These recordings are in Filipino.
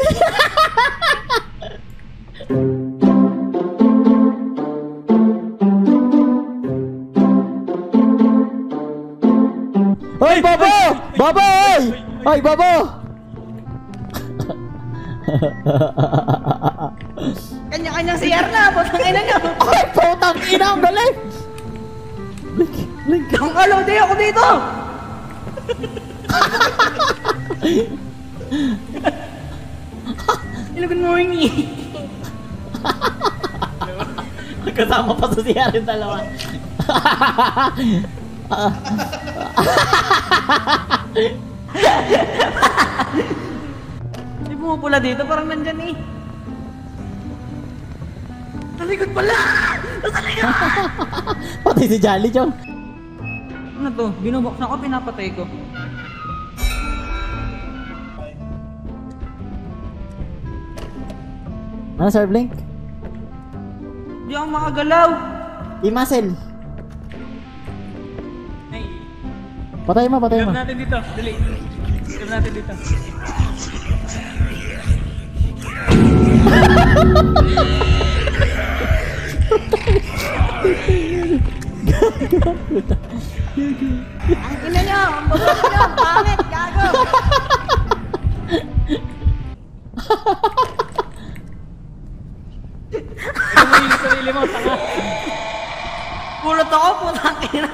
Hoy, Bobo! Bobo! Hoy, Bobo! Kanya-kanyang CR na, putang ina nyo. Ay, putang ina, ang galing! Blink. Ang alaw, di ako dito. Hello, good morning. Kasama pa sa CR yung dalawa. May pumupula dito, parang nandyan eh. Talikod pala! Nasa likod! Patay si Jolly, Chong. Ano to? Binubuksan ko, pinapatay ko. Ano, Sir Blink? Hindi ako makagalaw. I-muscle. Ay, Patay mo. ilap natin dito. Dali. Ilap natin dito. Ang ina nyo! Ang bago nyo! Pangit! Gago! Ito mo yung sarili mo, tanga. Pulot ako, putang ina.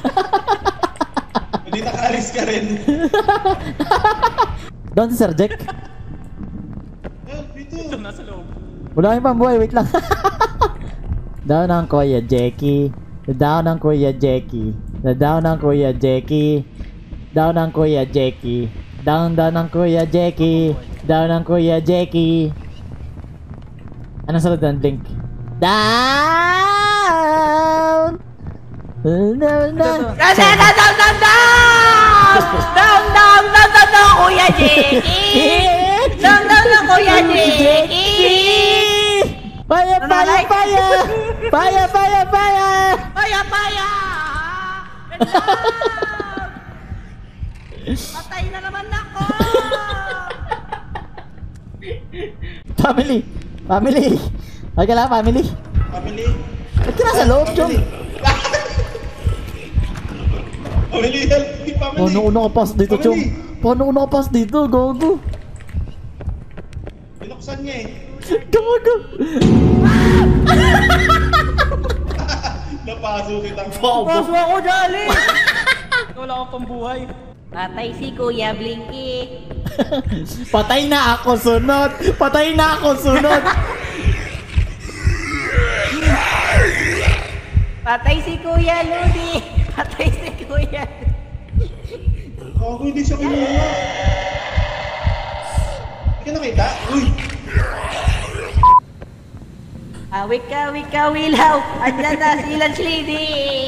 Hindi nakaalis ka rin. Doon si Sir Jack. Dito. Ito, nasa loob. Wala kang pambuhay, wait lang. Down ang Kuya Jackie. Down ang Kuya Jackie. Down ang Kuya Jackie. Down ang Kuya Jackie. Down ang Kuya Jackie. Down ang Kuya Jackie. Anong sunod doon, Blink? Down! Down! Down, Kuya Jackie! Down, Kuya Jackie! Fire! Fire! Paya! Patay na naman ako! Family! Okay lang, family. Family. Ba't ka nasa loob, Chong? Family, help me, family. Paano ko nakapas dito, Chong? Paano ko nakapas dito, gago? Binuksan niya eh. Gago! Napaso kitang Paso ako, Jolly! Wala akong pambuhay. Patay si Kuya Blinky. Patay na ako sunod! Patay si Kuya Ludi. Patay si Kuya. Ako hindi siya kinuha. Hindi ka nakita? Uy! Wika, wilaw. Andyan na si Lunch Lady.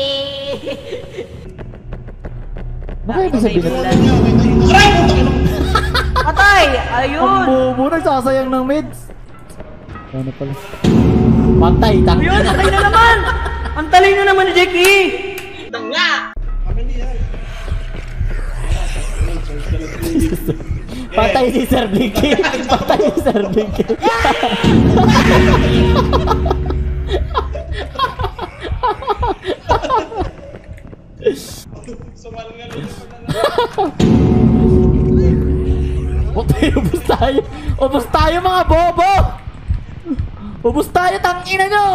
Bakit ito sabihin na? Aray! Patay! Ang Ayun! bobo, nagsasayang ng meds. Ano pala? Patay, Ayun, tangina. patay na naman! Ang talino naman ni Jackie! Family, yan. Patay si Sir Blinky. Sumalngal ulit pa na. Patay, ubos tayo mga bobo. Ubos tayo, tangina nyo.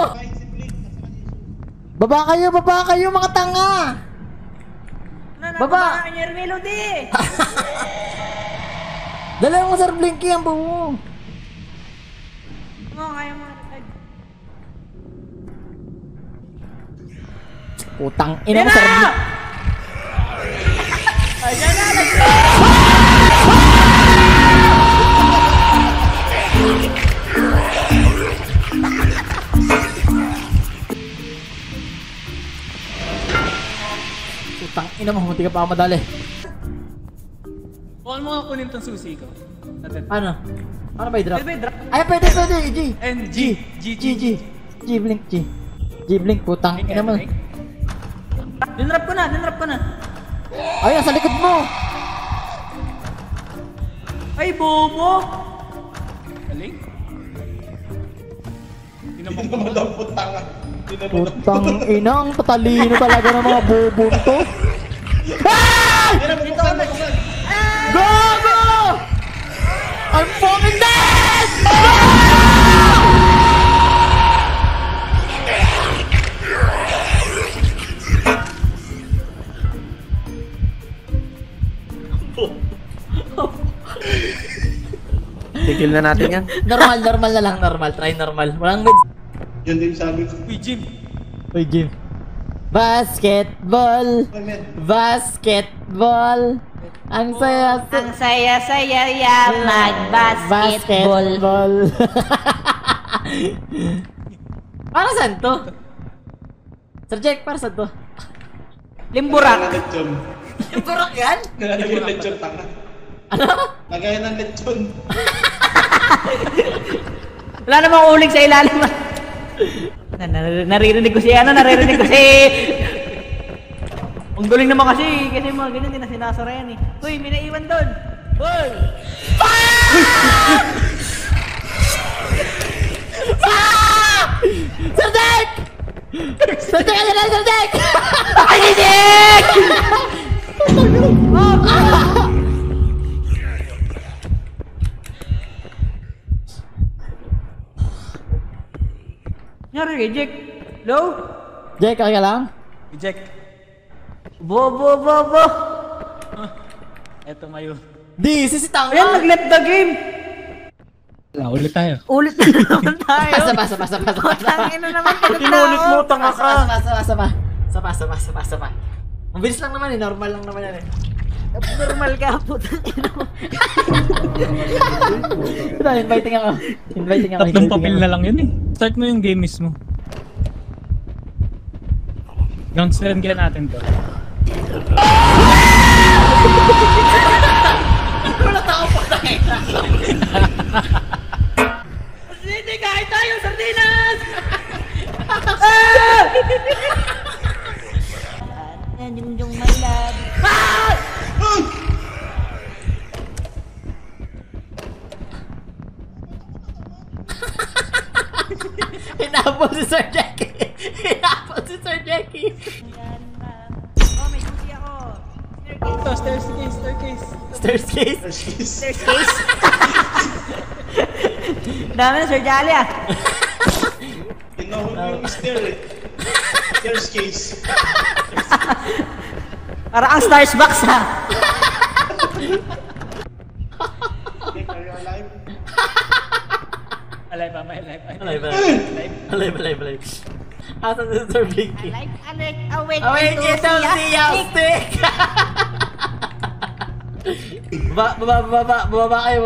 Baba kayo mga tanga. Baba! Baba! Kanya Melody! Dala mo Sir Blinky ang buo. Oo, kaya mo. Utang ina mo Sir Blinky. Ayan na! Let's go! Utang ina mo, hindi ka pa ako madali. Bukal mo nga kunin tong susi ko. Ano? Ano ba i-drop? Pwede ba i-drop? Ay, pwede. G. And G. G Blink, G Blink, putang ina mo. Dinrap ko na. Ay, nasa likod mo. Ay, bobo! Galing. Hindi naman Hindi naman daw putanga. Hindi naman daw Putang ina, ang tatalino talaga ng mga bubong to. Ay! Yan ang buksan, buksan. Gago! I'm fucking dead! Tigil na natin yan. Normal na lang, normal. Try normal. Walang mid. Yun din sabi ko. Uy, Jim. Uy, Jim. Basketball! Ay, men. Basketball! Ang saya Ang saya-saya ya mag-basketball. Basketball! Para saan to? Sir Jack, para saan to? Limburak. Lechon. Yung burok yan? Nalagay yung lechon, tanga. Ano? Lagay ng lechon. Wala namang uling sa ilalim. Naririnig ko si naririnig ko si... Ang galing naman kasi mga ganyan din na sinasara yan eh. Uy, may naiwan doon. Uy! Sir Jack! Sir Jack! Ano na, Sir Jack? Ay, si Dick! Nyari kay Jack. Hello? Jack, okay ka lang? Jack. Bo. Eto ngayon. Di, sisitang Ayan, nag-left the game. Ulit tayo. Ulit na naman tayo. Pasa. Tangin na naman kita. Pinulit mo, tanga ka. Sapa. Mabilis lang naman eh, normal lang naman yan eh. Normal ka, putang ina mo. Ito, inviting ako. Tatlong papel na lang yun eh. Start mo yung game mismo. Gangsterin kaya natin to. Wala tao pa tayo. Hindi, kahit tayo, sardinas! Yung my love. Hinapon si Sir Jackie. Oh, may susi ako. Ito, staircase. Stairs case. There's case. Dami na, Sir Jolly ah. Tinahon yung stair eh. Stairs case. Para ang Stars Box ha. Okay, are you alive? Alive. Alive. Asan si Sir Vicky? Awake Itong stick! Baba kayo.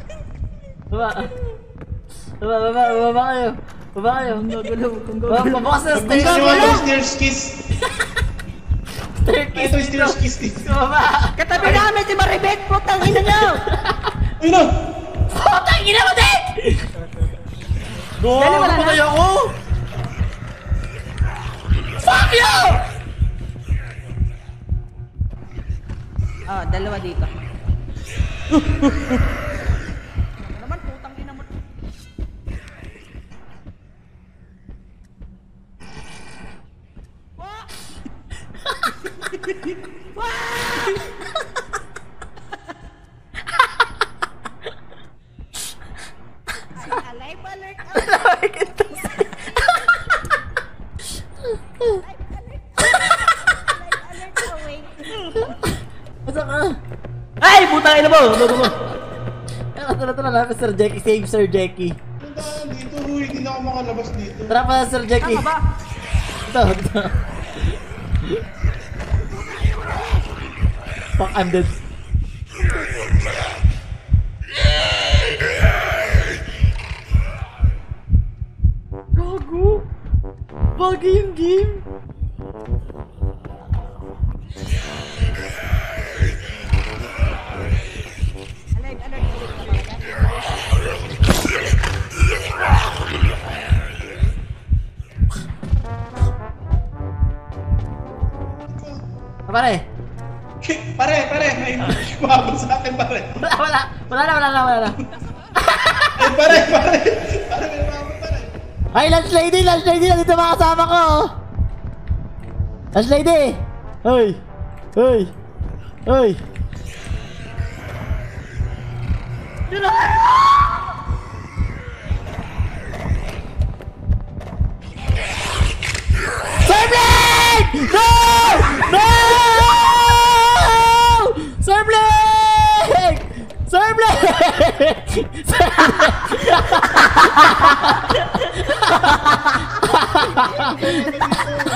Pabukas na Gusto stairs. mo yung stairs kiss. Staircase Ito yung stairs kiss dito. Baba. Katabi namin si Maribet, putang ina nyo! Ayun na! Putang ina mo, Dick! Dali, wala na. Patay ako! Fuck you! Oh, dalawa dito. Naman, putang ina mo. Alive alert! Masa ka? Ay, putang ina mo! Tara, Sir Jackie. Save Sir Jackie. Ang daan dito, Huy. Hindi na ako makalabas dito. Tara pa, Sir Jackie. Tama ba? Ito. Fuck, I'm dead. Gago. Bagay yung game. Alive alert! Pare. Pare! May kumabot sa akin, pare. Wala na. Ayun Pare, pare. Pare, may umabot pare. Ay, lunch lady! Lunch lady! Nandito mga kasama ko! Lunch lady! Hoy! Hoy! Hoy! Surflake! No! No! Surflake! Surflake!